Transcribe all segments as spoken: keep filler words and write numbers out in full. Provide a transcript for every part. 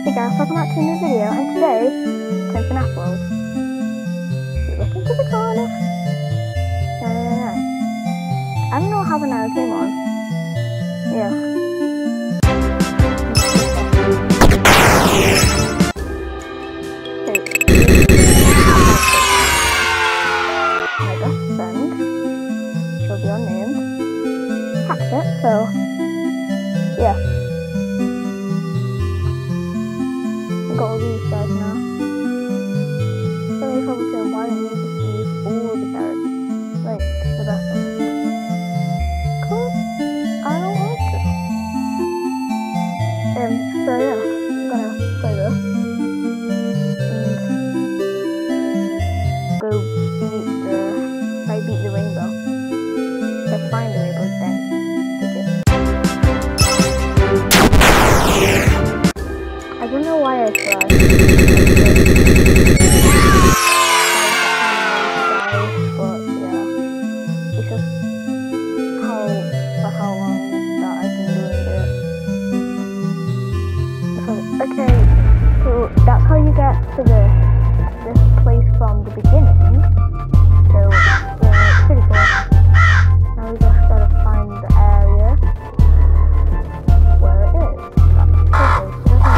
Hey guys, welcome back to a new video, and today, it's fnaf world. You look into the corner. No, no, no, no. I don't know how the narrow came on. Yeah. My best friend. She'll be unnamed. Hacked it, so yeah. Got all these guys now. So you're probably saying, why don't you just use all the carrots? Like, the best ones. Cause I don't want to. Um, so yeah, I'm gonna play this. And go beat the, like, beat the rainbow. So find the rainbow, then take it. I don't know why I tried. But yeah, it's just how for how long that I've been doing it. Okay, so that's how you get to the this place from the beginning. So yeah, it's pretty cool. Now we just gotta find the area where it is. That's the place.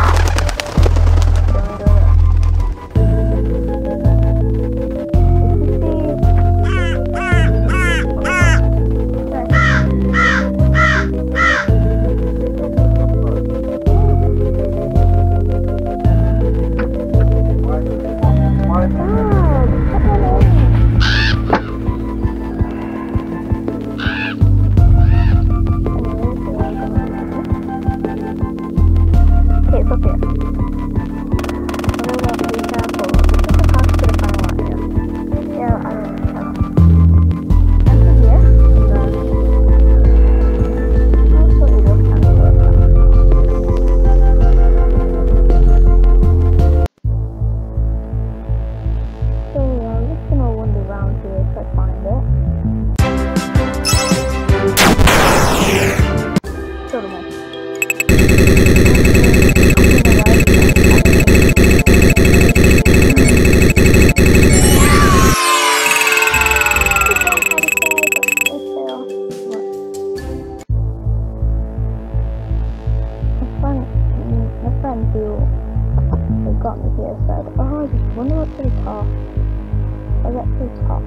Got me here said, oh, I just wonder what's to the top. I get to the top.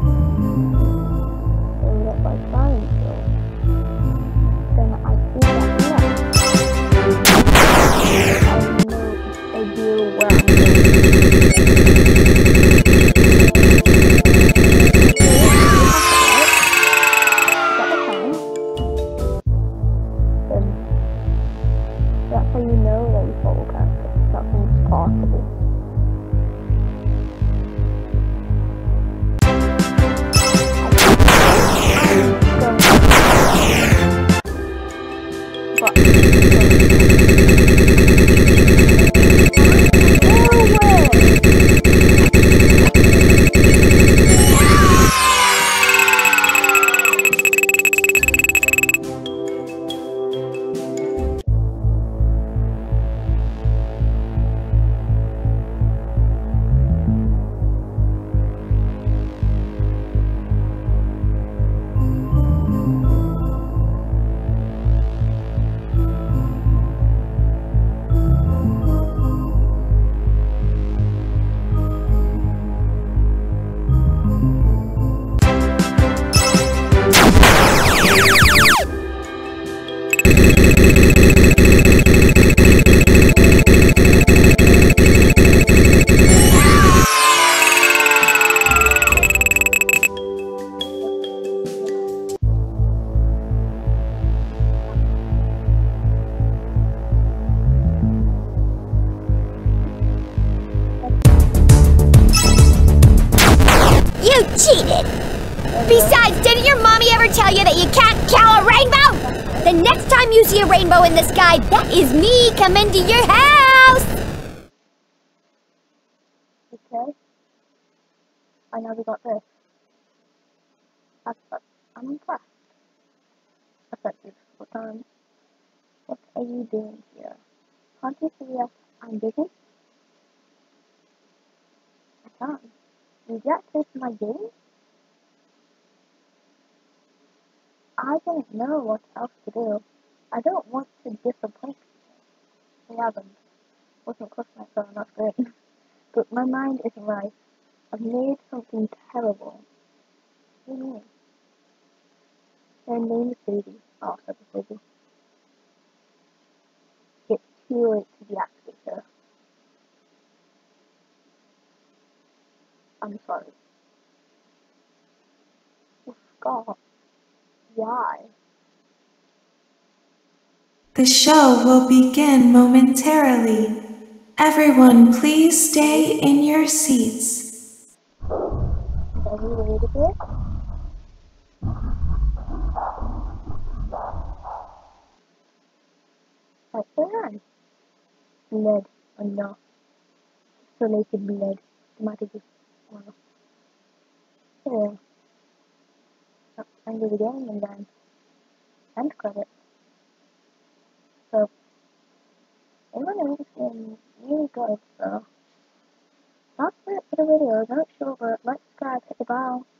So we get by flying still. Then I see that left. I know a deal where I'm going. Then that's how you know that you follow character. Nothing's possible. But You cheated! Besides, didn't your mommy ever tell you that you can't count a rainbow? The next time you see a rainbow in the sky, that is me coming to your house! okay. I know we got this. That's, that's, I'm impressed. Effective. What time? What are you doing here? Can't you see us? I'm busy. I can't. You get this my game? I didn't know what else to do. I don't want to disappoint people. I haven't. Wasn't close enough, so not great. But my mind isn't right. I've made something terrible. What do you mean? Her name is Baby. Oh, such a baby. It's too late to deactivate her. I'm sorry. Oh, God. Why? The show will begin momentarily. Everyone, please stay in your seats. Is there any way to do it? Like that. Blood or not. So naked blood. Might just, well, yeah. End of the game and then end credit. So, anyone else been really good, so that's it for the video. Don't show over, like, subscribe, hit the bell.